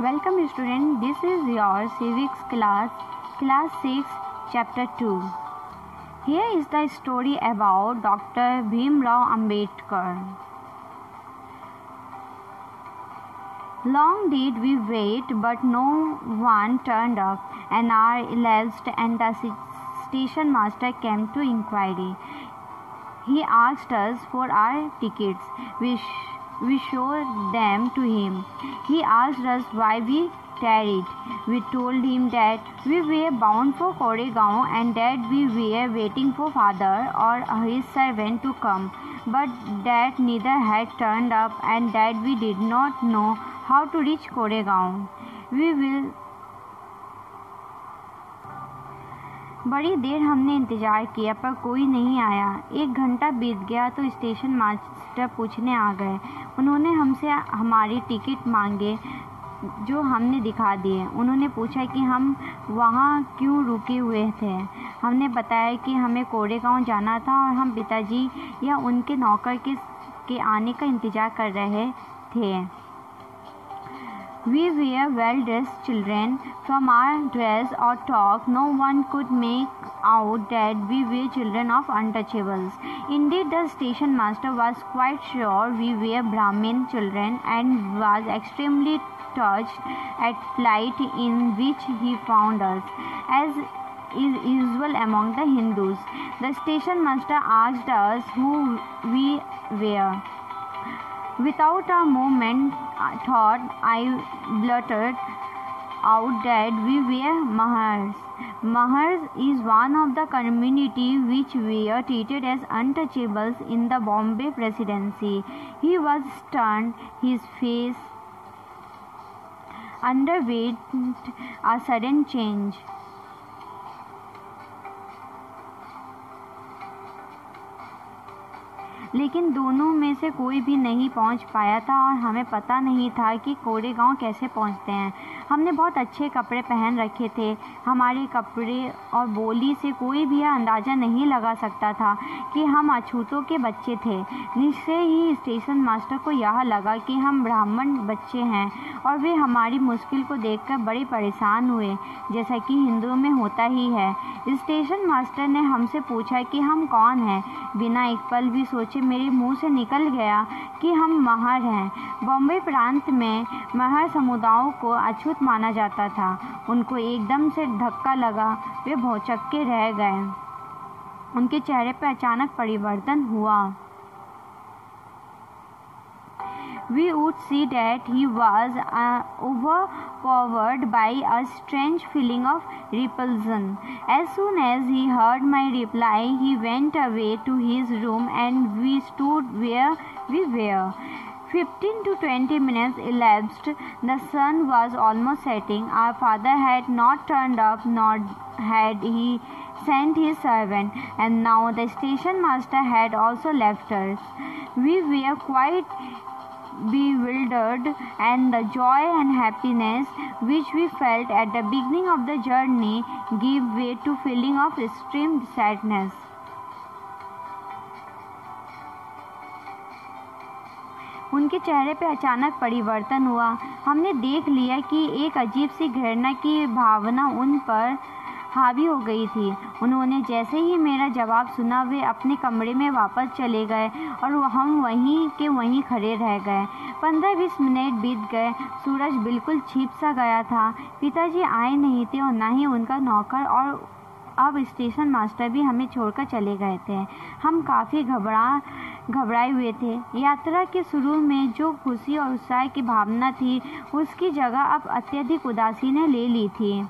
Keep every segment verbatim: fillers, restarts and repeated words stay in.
Welcome student, this is your civics class, class six, chapter two. Here is the story about Doctor Bhimrao Ambedkar. Long did we wait, but no one turned up. An hour elapsed and the station master came to inquiry. He asked us for our tickets. We sh- We showed them to him. He asked us why we tarried. We told him that we were bound for Koregaon and that we were waiting for father or his servant to come, but that neither had turned up and that we did not know how to reach Koregaon. We will बड़ी देर हमने इंतज़ार किया पर कोई नहीं आया। एक घंटा बीत गया तो स्टेशन मास्टर पूछने आ गए। उन्होंने हमसे हमारी टिकट मांगे जो हमने दिखा दिए। उन्होंने पूछा कि हम वहाँ क्यों रुके हुए थे। हमने बताया कि हमें कोरेगांव जाना था और हम पिताजी या उनके नौकर के, के आने का इंतज़ार कर रहे थे। We were well-dressed children. From our dress or talk, no one could make out that we were children of untouchables. Indeed, the station master was quite sure we were Brahmin children and was extremely touched at plight in which he found us, as is usual among the Hindus. The station master asked us who we were. Without a moment thought, I blurted out that we were Mahars. Mahars is one of the community which were treated as untouchables in the Bombay Presidency. He was stunned. His face underwent a sudden change. लेकिन दोनों में से कोई भी नहीं पहुंच पाया था और हमें पता नहीं था कि कोरेगांव कैसे पहुंचते हैं। हमने बहुत अच्छे कपड़े पहन रखे थे। हमारे कपड़े और बोली से कोई भी अंदाज़ा नहीं लगा सकता था कि हम अछूतों के बच्चे थे। निश्चय ही स्टेशन मास्टर को यह लगा कि हम ब्राह्मण बच्चे हैं और वे हमारी मुश्किल को देखकर बड़े परेशान हुए, जैसा कि हिंदुओं में होता ही है। स्टेशन मास्टर ने हमसे पूछा कि हम कौन हैं। बिना एक पल भी सोचे मेरे मुंह से निकल गया कि हम महर हैं। बॉम्बे प्रांत में महर समुदायों को अछूत माना जाता था। उनको एकदम से धक्का लगा। वे भौचक्के रह गए। उनके चेहरे पर अचानक परिवर्तन हुआ। We would see that he was uh, overpowered by a strange feeling of repulsion. As soon as he heard my reply, he went away to his room and we stood where we were. Fifteen to twenty minutes elapsed. The sun was almost setting. Our father had not turned up, nor had he sent his servant, and now the station master had also left us. We were quite bewildered, and the joy and happiness which we felt at the beginning of the journey gave way to feeling of extreme sadness. उनके चेहरे पे अचानक परिवर्तन हुआ। हमने देख लिया कि एक अजीब सी घृणा की भावना उन पर हावी हो गई थी। उन्होंने जैसे ही मेरा जवाब सुना वे अपने कमरे में वापस चले गए और हम वहीं के वहीं खड़े रह गए। पंद्रह बीस मिनट बीत गए। सूरज बिल्कुल छिप सा गया था। पिताजी आए नहीं थे और ना ही उनका नौकर, और अब स्टेशन मास्टर भी हमें छोड़कर चले गए थे। हम काफ़ी घबरा घबराए हुए थे। यात्रा के शुरू में जो खुशी और उत्साह की भावना थी उसकी जगह अब अत्यधिक उदासी ने ले ली थी।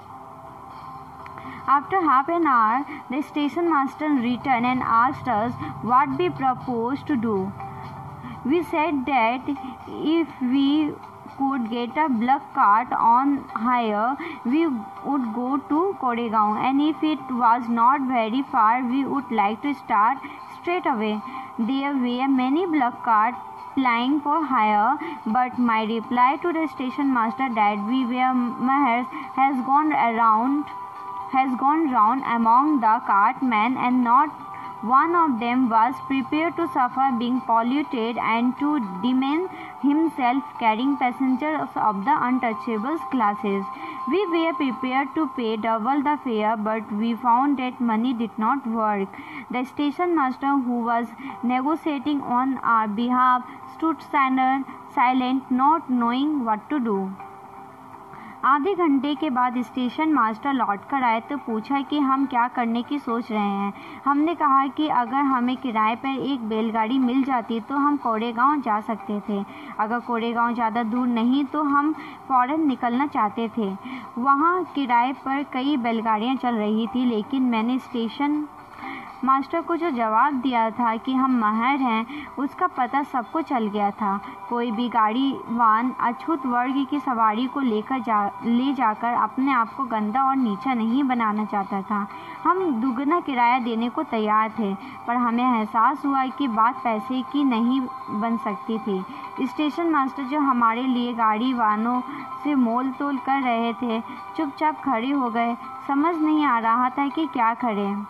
After half an hour, the station master returned and asked us what we proposed to do. We said that if we could get a bullock cart on hire, we would go to Koregaon, and if it was not very far, we would like to start straight away. There were many bullock carts plying for hire, but my reply to the station master that we were Mahars has gone around has gone round among the cartmen and not One of them was prepared to suffer being polluted and to demean himself carrying passengers of the untouchables classes. We were prepared to pay double the fare, but we found that money did not work. The station master, who was negotiating on our behalf, stood silent, not knowing what to do. आधे घंटे के बाद station master लौट कर आए तो पूछा कि हम क्या करने की सोच रहे हैं। हमने कहा कि अगर हमें किराए पर एक बैलगाड़ी मिल जाती तो हम कोरेगांव जा सकते थे। अगर कोरेगांव ज़्यादा दूर नहीं तो हम फ़ौरन निकलना चाहते थे। वहाँ किराए पर कई बैलगाड़ियाँ चल रही थी, लेकिन मैंने स्टेशन मास्टर को जो जवाब दिया था कि हम माहिर हैं, उसका पता सबको चल गया था। कोई भी गाड़ी वान अछूत वर्ग की सवारी को लेकर जा ले जाकर अपने आप को गंदा और नीचा नहीं बनाना चाहता था। हम दुगना किराया देने को तैयार थे, पर हमें एहसास हुआ कि बात पैसे की नहीं बन सकती थी। स्टेशन मास्टर, जो हमारे लिए गाड़ी वानों से मोल तोल कर रहे थे, चुपचाप खड़े हो गए। समझ नहीं आ रहा था कि क्या करें।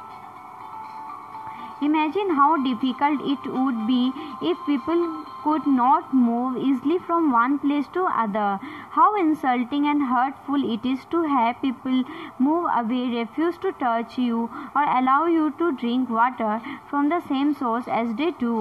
Imagine how difficult it would be if people could not move easily from one place to other. How insulting and hurtful it is to have people move away, refuse to touch you, or allow you to drink water from the same source as they do.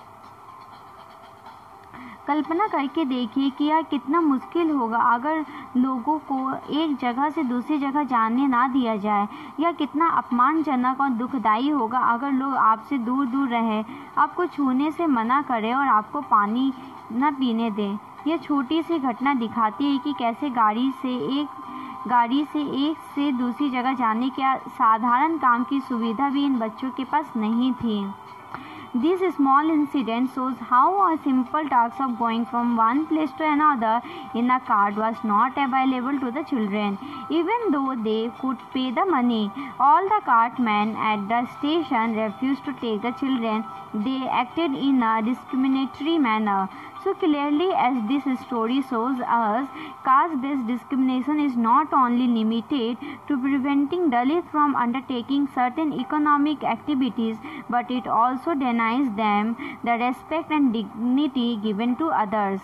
कल्पना करके देखिए कि यह कितना मुश्किल होगा अगर लोगों को एक जगह से दूसरी जगह जाने ना दिया जाए। यह कितना अपमानजनक और दुखदाई होगा अगर लोग आपसे दूर दूर रहें, आपको छूने से मना करें और आपको पानी न पीने दें। यह छोटी सी घटना दिखाती है कि कैसे गाड़ी से एक गाड़ी से एक से दूसरी जगह जाने के साधारण काम की सुविधा भी इन बच्चों के पास नहीं थी। This small incident shows how a simple task of going from one place to another in a cart was not available to the children. Even though they could pay the money, all the cartmen at the station refused to take the children. They acted in a discriminatory manner. So clearly as this story shows us, caste-based discrimination is not only limited to preventing Dalits from undertaking certain economic activities, but it also denies them the respect and dignity given to others.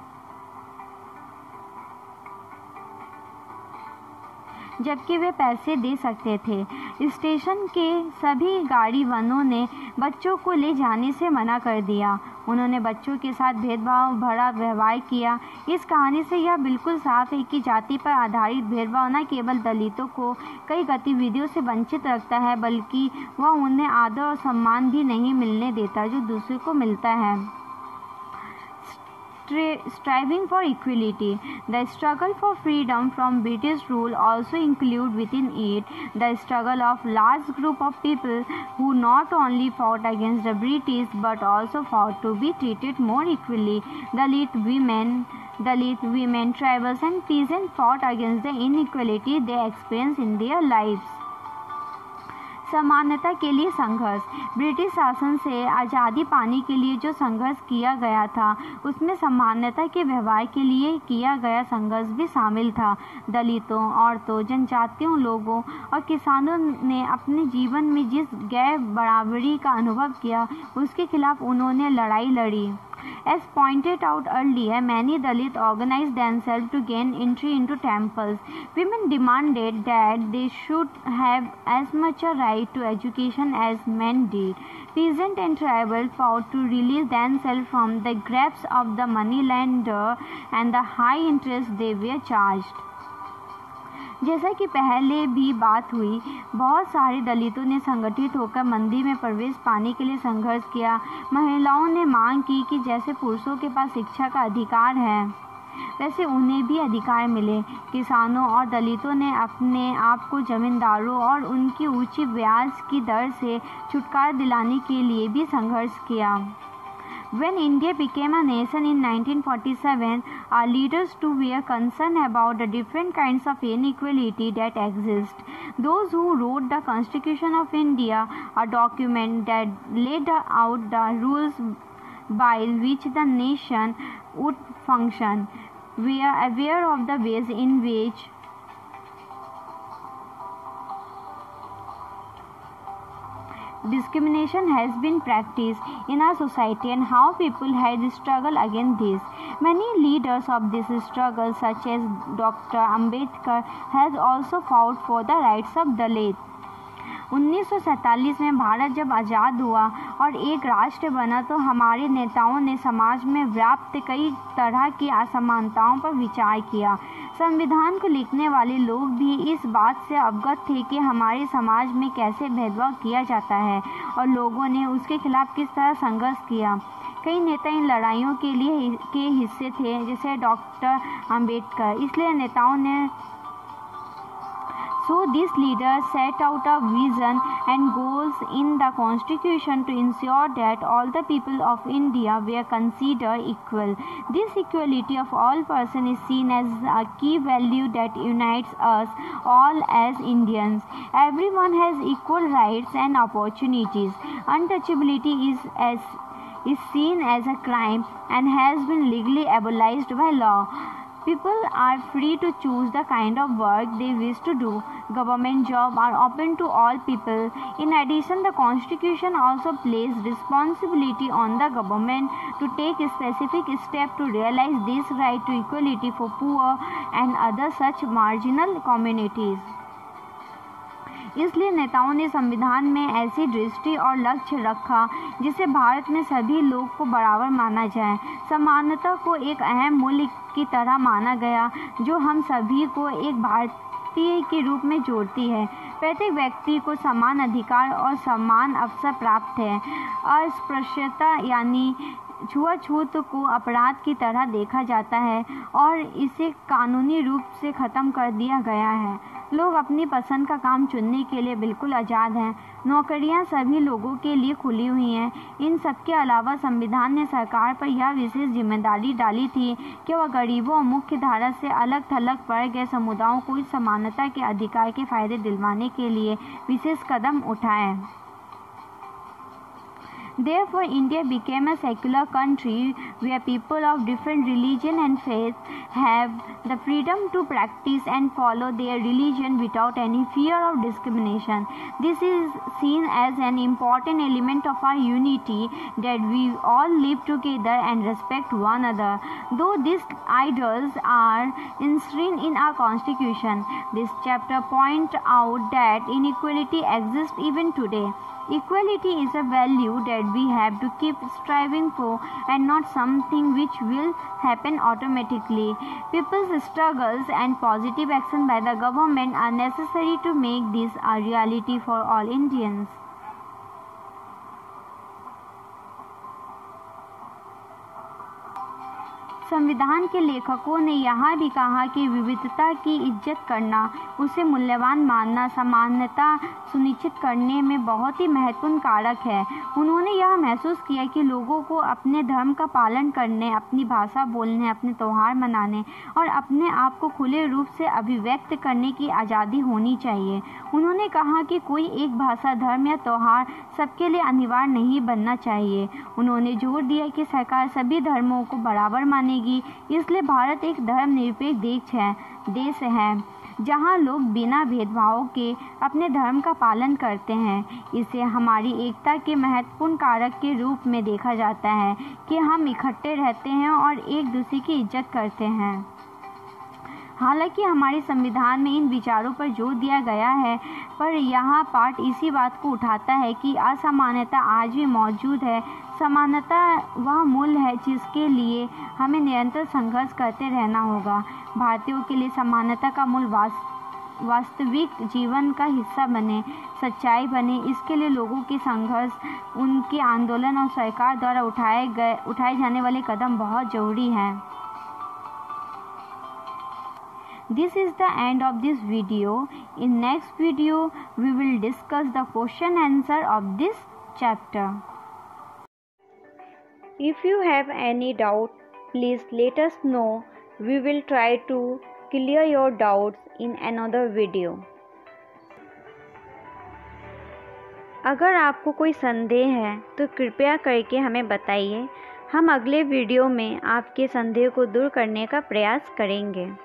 जबकि वे पैसे दे सकते थे। Station के सभी गाड़ी वालों ने बच्चों को ले जाने से मना कर दिया। उन्होंने बच्चों के साथ भेदभाव भरा व्यवहार किया। इस कहानी से यह बिल्कुल साफ है कि जाति पर आधारित भेदभाव न केवल दलितों को कई गतिविधियों से वंचित रखता है, बल्कि वह उन्हें आदर और सम्मान भी नहीं मिलने देता जो दूसरे को मिलता है। Striving for equality. The struggle for freedom from British rule also include within it the struggle of large group of people who not only fought against the British but also fought to be treated more equally. Dalit women, Dalit women, tribals and peasants fought against the inequality they experienced in their lives. समानता के लिए संघर्ष। British शासन से आज़ादी पाने के लिए जो संघर्ष किया गया था, उसमें समानता के व्यवहार के लिए किया गया संघर्ष भी शामिल था। दलितों, औरतों, जनजातियों लोगों और किसानों ने अपने जीवन में जिस गैर बराबरी का अनुभव किया, उसके खिलाफ उन्होंने लड़ाई लड़ी। As pointed out earlier, many Dalits organized themselves to gain entry into temples. Women demanded that they should have as much a right to education as men did. Peasant and tribal fought to release themselves from the grasp of the moneylender and the high interest they were charged. जैसा कि पहले भी बात हुई, बहुत सारे दलितों ने संगठित होकर मंदिर में प्रवेश पाने के लिए संघर्ष किया। महिलाओं ने मांग की कि जैसे पुरुषों के पास शिक्षा का अधिकार है, वैसे उन्हें भी अधिकार मिले। किसानों और दलितों ने अपने आप को जमींदारों और उनकी ऊंची ब्याज की दर से छुटकारा दिलाने के लिए भी संघर्ष किया। When India became a nation in nineteen forty-seven, our leaders too were concerned about the different kinds of inequality that exist. Those who wrote the Constitution of India, a document that laid out the rules by which the nation would function, were aware of the ways in which discrimination has been practiced in our society and how people had struggled against this. Many leaders of this struggle, such as Doctor Ambedkar, has also fought for the rights of Dalits. उन्नीस सौ सैंतालीस में भारत जब आज़ाद हुआ और एक राष्ट्र बना तो हमारे नेताओं ने समाज में व्याप्त कई तरह की असमानताओं पर विचार किया। संविधान को लिखने वाले लोग भी इस बात से अवगत थे कि हमारे समाज में कैसे भेदभाव किया जाता है और लोगों ने उसके खिलाफ किस तरह संघर्ष किया। कई नेता इन लड़ाइयों के लिए के हिस्से थे, जैसे डॉक्टर अंबेडकर। इसलिए नेताओं ने So these leaders set out a vision and goals in the constitution to ensure that all the people of India were considered equal. This equality of all persons is seen as a key value that unites us all as Indians. Everyone has equal rights and opportunities. Untouchability is as is seen as a crime and has been legally abolished by law. People are free to choose the kind of work they wish to do. Government jobs are open to all people. In addition, the Constitution also places responsibility on the government to take specific steps to realize this right to equality for poor and other such marginal communities. इसलिए नेताओं ने संविधान में ऐसी दृष्टि और लक्ष्य रखा जिसे भारत में सभी लोग को बराबर माना जाए। समानता को एक अहम मूल्य की तरह माना गया जो हम सभी को एक भारतीय के रूप में जोड़ती है। प्रत्येक व्यक्ति को समान अधिकार और समान अवसर प्राप्त है। अस्पृश्यता यानी छुआछूत को अपराध की तरह देखा जाता है और इसे कानूनी रूप से ख़त्म कर दिया गया है। लोग अपनी पसंद का काम चुनने के लिए बिल्कुल आज़ाद हैं। नौकरियां सभी लोगों के लिए खुली हुई हैं। इन सब के अलावा संविधान ने सरकार पर यह विशेष जिम्मेदारी डाली थी कि वह गरीबों और मुख्य धारा से अलग थलग पड़ गए समुदायों को इस समानता के अधिकार के फायदे दिलवाने के लिए विशेष कदम उठाएं। Therefore, India became a secular country where people of different religion and faith have the freedom to practice and follow their religion without any fear of discrimination. This is seen as an important element of our unity, that we all live together and respect one another. Though these ideals are enshrined in our constitution, this chapter points out that inequality exists even today. Equality is a value that we have to keep striving for and not something which will happen automatically. People's struggles and positive action by the government are necessary to make this a reality for all Indians. संविधान के लेखकों ने यहाँ भी कहा कि विविधता की इज्जत करना, उसे मूल्यवान मानना समानता सुनिश्चित करने में बहुत ही महत्वपूर्ण कारक है। उन्होंने यह महसूस किया कि लोगों को अपने धर्म का पालन करने, अपनी भाषा बोलने, अपने त्यौहार मनाने और अपने आप को खुले रूप से अभिव्यक्त करने की आज़ादी होनी चाहिए। उन्होंने कहा कि कोई एक भाषा, धर्म या त्यौहार सबके लिए अनिवार्य नहीं बनना चाहिए। उन्होंने जोर दिया कि सरकार सभी धर्मों को बराबर मानेगी, इसलिए भारत एक धर्मनिरपेक्ष देश है देश है जहाँ लोग बिना भेदभाव के अपने धर्म का पालन करते हैं। इसे हमारी एकता के महत्वपूर्ण कारक के रूप में देखा जाता है कि हम इकट्ठे रहते हैं और एक दूसरे की इज्जत करते हैं। हालांकि हमारे संविधान में इन विचारों पर जोर दिया गया है, पर यहाँ पाठ इसी बात को उठाता है कि असमानता आज भी मौजूद है। समानता वह मूल्य है जिसके लिए हमें निरंतर संघर्ष करते रहना होगा। भारतीयों के लिए समानता का मूल वास्तविक जीवन का हिस्सा बने, सच्चाई बने, इसके लिए लोगों के संघर्ष, उनके आंदोलन और सरकार द्वारा उठाए गए उठाए जाने वाले कदम बहुत जरूरी हैं। This is the end of this video. In next video, we will discuss the question answer of this chapter. If you have any doubt, please let us know. We will try to clear your doubts in another video. अगर आपको कोई संदेह है तो कृपया करके हमें बताइए। हम अगले वीडियो में आपके संदेह को दूर करने का प्रयास करेंगे।